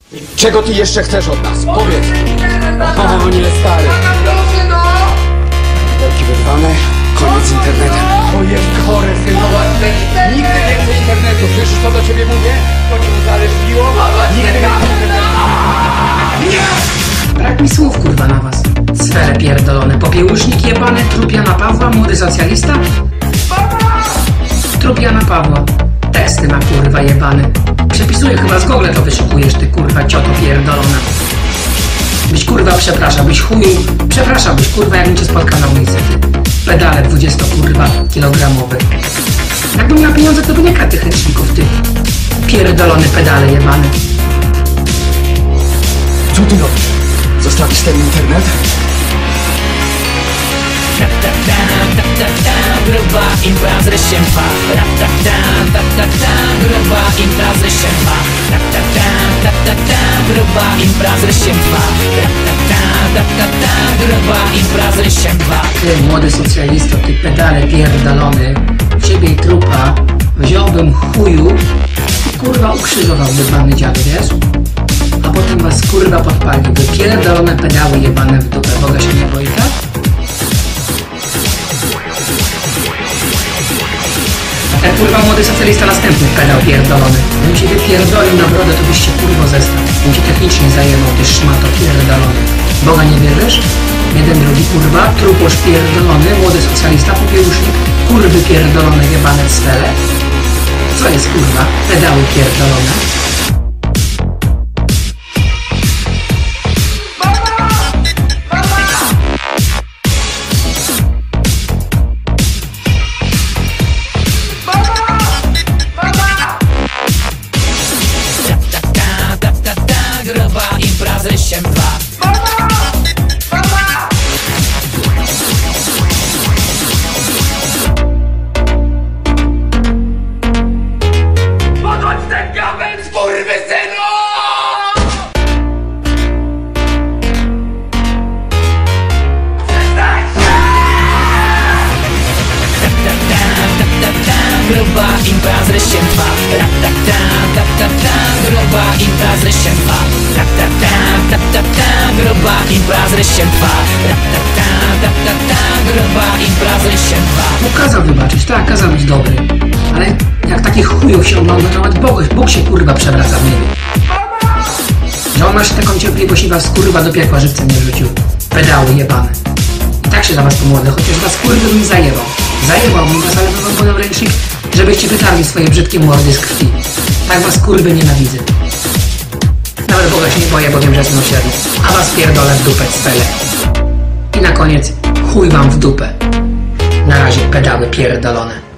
Czego ty jeszcze chcesz od nas? Powiedz! O nie, stary! Wielki wyrwane, koniec z internetem. O, jest chore, synu. Nigdy więcej internetu. Słyszysz, co do ciebie mówię? To cię uzależniło? Nigdy więcej internetu. Nie! Brak mi słów, kurwa, na was. Sfery pierdolone. Popiełusznik jebany, trup Jana Pawła, młody socjalista? Trup Jana Pawła. Teksty ma, kurwa, jebany. Przepisuję, chyba z Google to wyszukujesz, ty, kurwa, cioto pierdolona. Byś, kurwa, przepraszał, byś chuju, przepraszałbyś, kurwa, jakbym cię spotkał na ulicy, ty. Pedale 20, kurwa, kilogramowy. Jakbym miał pieniądze, to by nie kradł tych ręczników, ty. Pierdolony pedale jebany. Co ty robisz? Zostawisz ten internet? Gruba impreza się trwa. Gruba impreza się trwa. Gruba impreza się trwa. Gruba impreza się trwa. Ty, młody socjalisto, ty pedale pierdolony. Ciebie i trupa wziąłbym chuju, kurwa, ukrzyżował jebany dziad, wiesz? A potem was, kurwa, podpaliłby. Pierdolone pedały jebane w dupę. Boga się nie boi, tak? Ten, kurwa, młody socjalista następny pedał pierdolony. Bym cię wypierdolił na brodę, to byś się, kurwo, zestał. Bym cię technicznie zajebał, ty szmato pierdolony. Boga nie wierzysz? Jeden, drugi, kurwa, truposz pierdolony, młody socjalista, popiełusznik, kurwy pierdolone, jebane cwele. Co jest, kurwa? Pedały pierdolone. Gruba impreza się trwa. Podchodź ten gawęd, skurwysynu! Gruba impreza się trwa. Gruba impreza się trwa. Gruba impreza się trwa. Gruba impreza się trwa. Bóg kazał wybaczyć, tak, kazał być dobry. Ale jak takich chujów się ogląda, to nawet Bóg się, kurwa, przewraca w niebie. Że on ma się taką cierpliwość i was, kurwa, do piekła żywcem nie rzucił. Pedały jebane. I tak się za was pomłodzę, chociaż was, kurwa, bym zajebał. Zajebałbym was, ale bym wam podał ręcznik, żebyście wytarli swoje brzydkie mordy z krwi. Tak was, kurwy, nienawidzę. Nawet Boga się nie boję, bo wiem, że jest miłosierny. A was pierdolę w dupę, cwele. I na koniec, chuj wam w dupę. Na razie, pedały pierdolone.